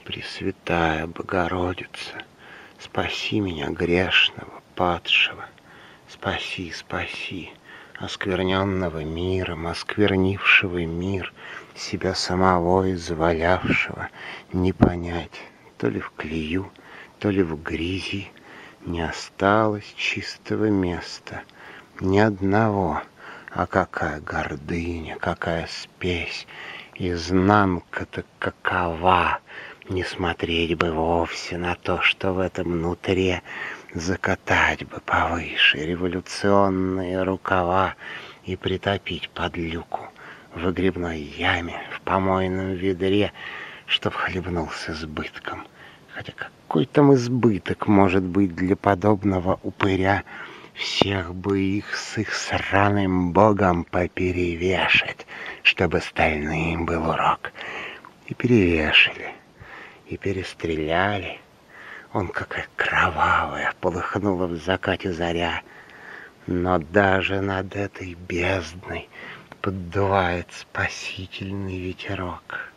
Пресвятая Богородица, спаси меня, грешного, падшего, спаси, спаси, оскверненного миром, осквернившего мир, себя самого извалявшего, не понять, то ли в клею, то ли в грязи, не осталось чистого места, ни одного, а какая гордыня, какая спесь, изнанка-то какова, не смотреть бы вовсе на то, что в этом нутре, закатать бы повыше революционные рукава и притопить под люку в выгребной яме, в помойном ведре, чтоб хлебнулся избытком. Хотя какой там избыток может быть для подобного упыря? Всех бы их с их сраным богом поперевешать, чтобы остальным был урок. И перевешали, и перестреляли. Он какая кровавая полыхнула в закате заря. Но даже над этой бездной поддувает спасительный ветерок.